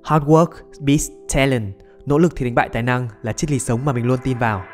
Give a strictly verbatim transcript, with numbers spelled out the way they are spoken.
Hard work beats talent. Nỗ lực thì đánh bại tài năng là triết lý sống mà mình luôn tin vào.